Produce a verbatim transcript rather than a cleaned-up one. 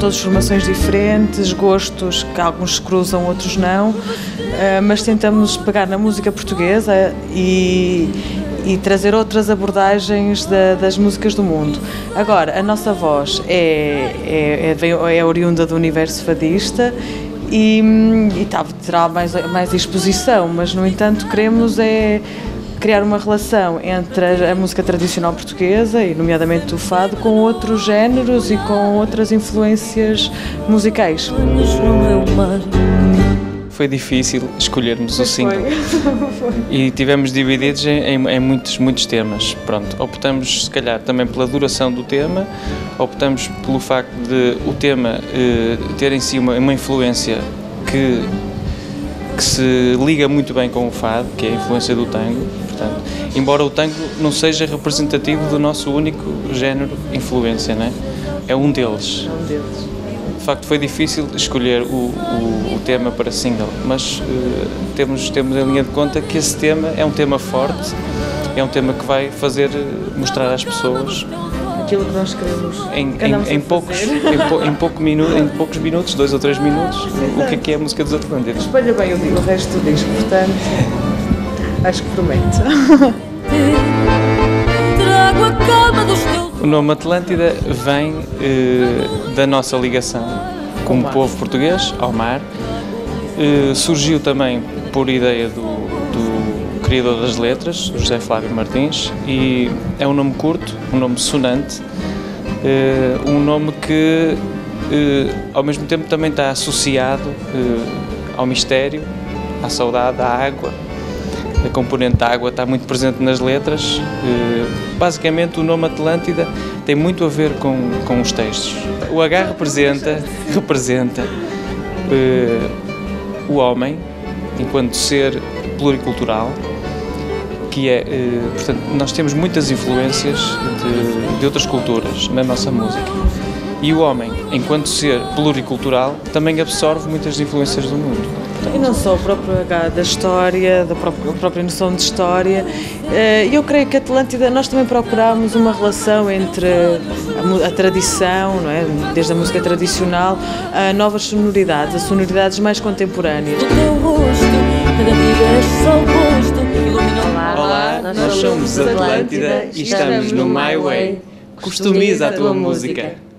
todas formações diferentes, gostos que alguns se cruzam, outros não, mas tentamos pegar na música portuguesa e, e trazer outras abordagens da, das músicas do mundo. Agora, a nossa voz é, é, é, é oriunda do universo fadista e, e tá, terá mais, mais exposição, mas no entanto queremos é criar uma relação entre a música tradicional portuguesa, e nomeadamente o fado, com outros géneros e com outras influências musicais. Foi difícil escolhermos o single e tivemos divididos em, em, em muitos, muitos temas. Pronto, optamos se calhar também pela duração do tema, optamos pelo facto de o tema eh, ter em si uma, uma influência que, que se liga muito bem com o fado, que é a influência do tango. Portanto, embora o tango não seja representativo do nosso único género influência, né? É um deles. É um deles. De facto foi difícil escolher o, o, o tema para single, mas uh, temos, temos em linha de conta que esse tema é um tema forte, é um tema que vai fazer mostrar às pessoas aquilo que nós queremos. Em, em, em, poucos, em, pou, em, pouco minu, em poucos minutos, dois ou três minutos, o que é que é a música dos Atlântidas. Espalha bem o, o resto do disco, portanto, acho que promete. O nome Atlântida vem eh, da nossa ligação como povo português ao mar. Eh, surgiu também por ideia do, do criador das letras, José Flávio Martins, e é um nome curto, um nome sonante, eh, um nome que eh, ao mesmo tempo também está associado eh, ao mistério, à saudade, à água. A componente da água está muito presente nas letras. Basicamente, o nome Atlântida tem muito a ver com, com os textos. O H representa, representa uh, o homem enquanto ser pluricultural, que é, uh, portanto, nós temos muitas influências de, de outras culturas na nossa música. E o homem, enquanto ser pluricultural, também absorve muitas influências do mundo. E não só o próprio H da história, da própria, a própria noção de história. Eu creio que a Atlântida, nós também procurámos uma relação entre a, a tradição, não é? Desde a música tradicional, a novas sonoridades, as sonoridades mais contemporâneas. Olá, nós somos Atlântida e estamos no My Way. Customiza a tua música.